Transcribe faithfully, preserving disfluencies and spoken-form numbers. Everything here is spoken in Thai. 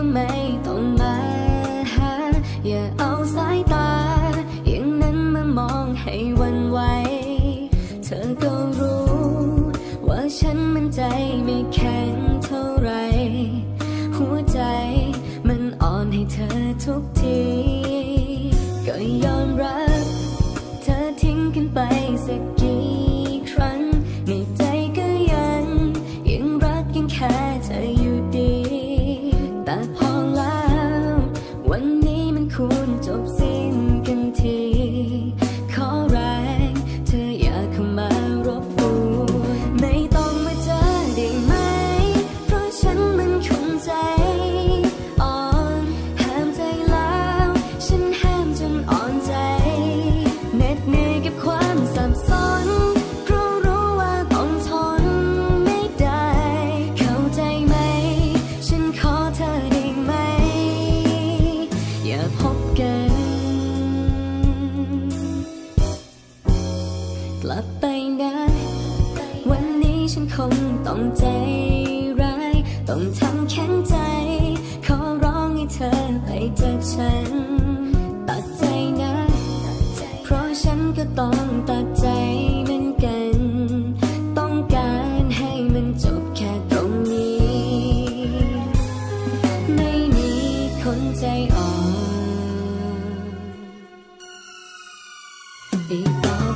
ไม่ต้องมาหาอย่าเอาสายตาอย่างนั้นมามองให้หวั่นไหวเธอก็รู้ว่าฉันมันใจไม่แข็งเท่าไรหัวใจมันอ่อนให้เธอทุกทีก็ยอมรับเธอทิ้งกันไปสักกี่ครั้งในใจก็ยังยังรักยังแค่เธออยู่ดีแต่พอแล้ววันนี้มันควรจบสิ้นกันทีขอแรงเธออย่าเข้ามารบกวนไม่ต้องมาเจอได้ไหมเพราะฉันมันคงใจอ่อนห้ามใจแล้วฉันห้ามจนอ่อนใจเหน็ดเหนื่อยกับความสับสนเพราะรู้ว่าต้องทนไม่ได้เข้าใจไหมฉันขอเธอได้ไหมอย่าพบกันกลับไปนะวันนี้ฉันคงต้องใจร้ายต้องทำแข็งใจขอร้องให้เธอไปจากฉันตัดใจนะเพราะฉันก็ต้องตัดใจเหมือนกันต้องการให้มันจบแค่ตรงนี้ไม่มีคนใจอ่อนอีกต่อ